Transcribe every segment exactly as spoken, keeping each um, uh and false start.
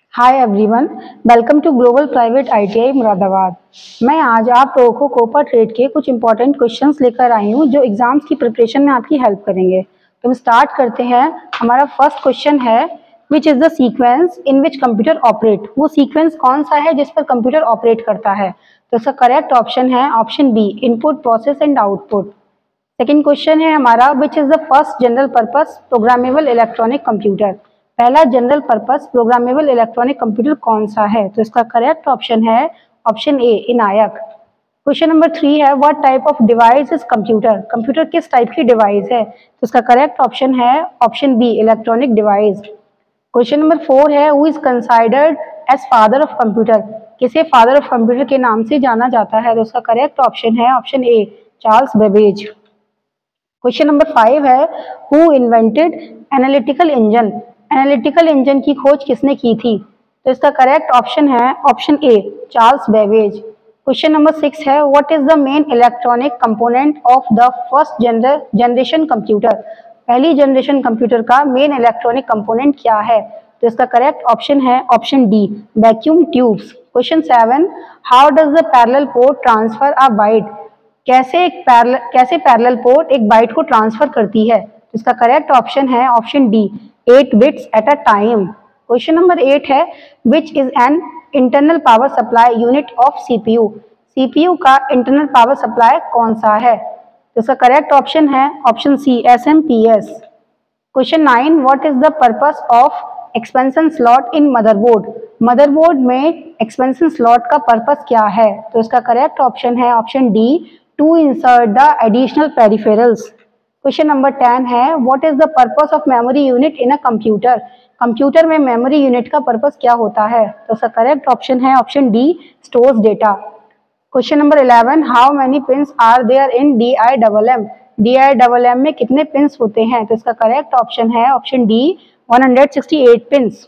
Hi everyone, welcome to global private ITI Moradabad. मैं आज आप लोगों को कोपा ट्रेड के कुछ इंपॉर्टेंट क्वेश्चंस लेकर आई हूँ जो एग्जाम्स की प्रिपरेशन में आपकी हेल्प करेंगे। तो हम स्टार्ट करते हैं। हमारा फर्स्ट क्वेश्चन है, which is the sequence in which computer operate. वो सीक्वेंस कौन सा है जिस पर कंप्यूटर ऑपरेट करता है? तो इसका करेक्ट ऑप्शन है option B, input process and output. Second question है हमारा, which is the first general purpose programmable electronic computer. पहला general purpose programmable electronic computer कौन सा है? तो इसका करेक्ट ऑप्शन है option A, ENIAC. Question number three है, what type of device is computer. Computer किस टाइप की डिवाइस है? तो इसका करेक्ट ऑप्शन है option B, electronic device. Question number four है, who is considered as father of computer. किसे father of computer के नाम से जाना जाता है? तो उसका करेक्ट ऑप्शन है option A, Charles Babbage. Question number five है, who invented analytical engine. Analytical engine की खोज किसने की थी? तो इसका करेक्ट ऑप्शन है option A, Charles Babbage. Question number six है, what is the main electronic component of the first generation computer. पहली जनरेशन कंप्यूटर का मेन इलेक्ट्रॉनिक कंपोनेंट क्या है? तो इसका करेक्ट ऑप्शन है option D, vacuum tubes. Question seven, how does the parallel port transfer a byte. कैसे एक parallel कैसे पैरेलल पोर्ट एक बाइट को ट्रांसफर करती है? तो इसका करेक्ट ऑप्शन है option D, eight bits eight a time. Question number eight है, which is an internal power supply unit of CPU. CPU का इंटरनल पावर सप्लाई कौन सा है? तो इसका करेक्ट ऑप्शन है option C, S M P S. Question nine, what is the purpose of expansion slot in motherboard. Motherboard में expansion slot का purpose क्या है? तो इसका करेक्ट ऑप्शन है option D, to insert the additional peripherals. Question number ten है, what is the purpose of memory unit in a computer. Computer में memory unit का पर्पस क्या होता है? तो इसका करेक्ट ऑप्शन है option D, stores data. Question number eleven, how many pins are there in D I double M. D I double M में कितने पिन्स होते हैं? तो इसका करेक्ट ऑप्शन है option D, one hundred sixty eight pins.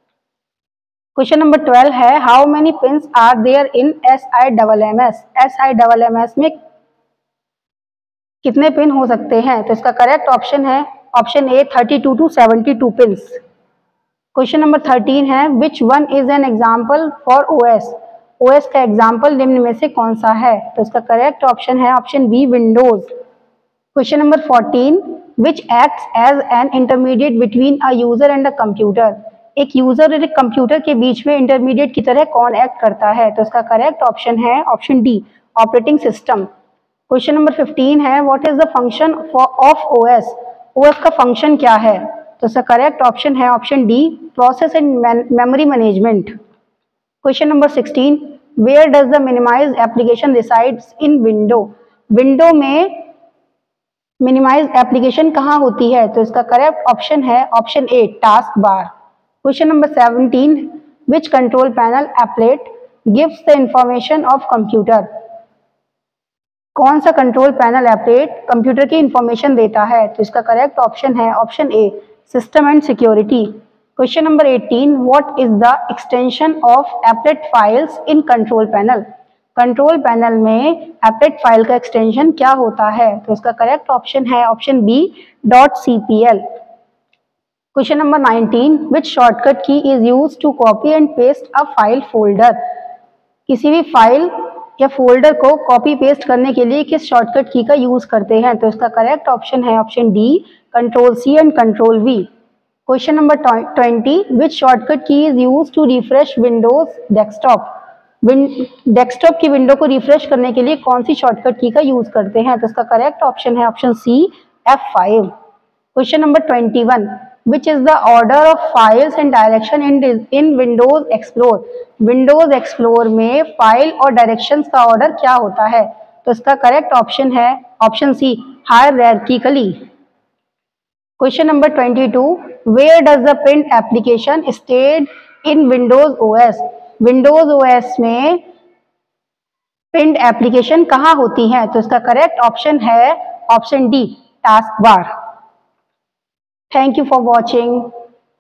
Question number twelve है, how many pins are there in S I double M S. S I double M S में कितने पिन हो सकते हैं? तो इसका करेक्ट ऑप्शन है ऑप्शन ए, thirty two two seventy two pins. Question number thirteen है, which one is an example for OS. OS का एग्जाम्पल निम्न में से कौन सा है? तो इसका करेक्ट ऑप्शन है option B, Windows. Question number fourteen, which acts as an intermediate between a user and a computer. एक यूजर और एक कंप्यूटर के बीच में इंटरमीडिएट की तरह कौन एक्ट करता है? तो इसका करेक्ट ऑप्शन है option D, operating system. Question number fifteen है, what is the function of OS. OS का फंक्शन क्या है? तो इसका करेक्ट ऑप्शन है option D, process and memory management. Question number sixteen, where does the minimize application resides in window. Window में minimize application कहाँ होती है? तो इसका करेक्ट ऑप्शन है option A, task bar. Question number seventeen, which control panel applet gives the information of computer. कौन सा control panel applet computer की इंफॉर्मेशन देता है? तो इसका करेक्ट ऑप्शन है option A, system and security. Question number eighteen, what is the extension of applet files in control panel. Control panel में applet file का एक्सटेंशन क्या होता है? तो इसका करेक्ट ऑप्शन है option B, dot C P L. Question number nineteen, which shortcut key is use to copy and paste a file folder. किसी भी फाइल या फोल्डर को कॉपी पेस्ट करने के लिए किस शॉर्टकट की का यूज करते हैं? तो इसका करेक्ट ऑप्शन है option D, control C and control V. Question number twenty, which shortcut key is use to refresh Windows desktop. Desktop की विंडो को रिफ्रेश करने के लिए कौन सी शॉर्टकट की का यूज करते हैं? तो इसका करेक्ट ऑप्शन है option C, F five. Question number twenty one, which is the order of files and direction in in Windows Explorer। Windows Explorer में फाइल और डायरेक्शंस का ऑर्डर क्या होता है? तो इसका करेक्ट ऑप्शन है option C, hierarchically. Question number twenty two, where does the print application stayed in Windows OS. Windows OS में प्रिंट एप्लीकेशन कहाँ होती है? तो इसका करेक्ट ऑप्शन है option D, taskbar. Thank you for watching.